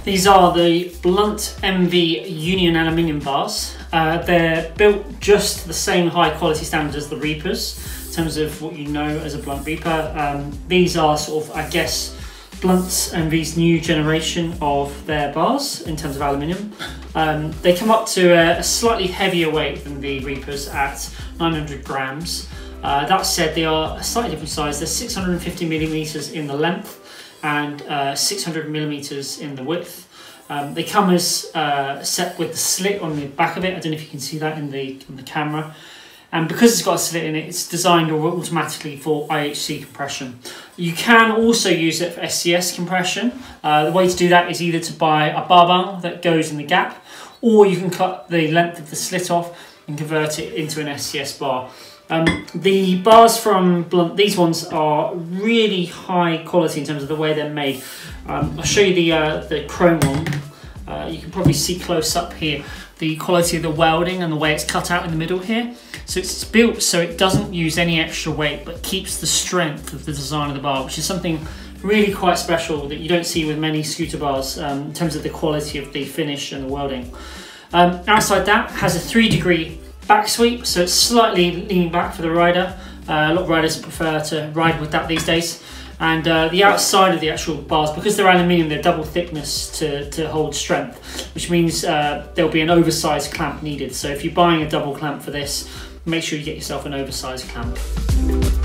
These are the Blunt Envy Union Aluminium bars. They're built just to the same high quality standard as the Reapers in terms of what you know as a Blunt Reaper. These are sort of, I guess, Blunt Envy's new generation of their bars in terms of aluminium. They come up to a slightly heavier weight than the Reapers at 900 grams. That said, they are a slightly different size. They're 650 millimeters in the length and 600 millimeters in the width. They come as set with the slit on the back of it. I don't know if you can see that in the camera. And because it's got a slit in it, it's designed automatically for IHC compression. You can also use it for SCS compression. The way to do that is either to buy a bar bung that goes in the gap, or you can cut the length of the slit off and convert it into an SCS bar. The bars from Blunt, these ones are really high quality in terms of the way they're made. I'll show you the chrome one. You can probably see close up here the quality of the welding and the way it's cut out in the middle here. So it's built so it doesn't use any extra weight but keeps the strength of the design of the bar, which is something really quite special that you don't see with many scooter bars in terms of the quality of the finish and the welding. Outside that has a 3-degree backsweep, so it's slightly leaning back for the rider. A lot of riders prefer to ride with that these days. And the outside of the actual bars, because they're aluminium, they're double thickness to hold strength, which means there'll be an oversized clamp needed. So if you're buying a double clamp for this, make sure you get yourself an oversized clamp.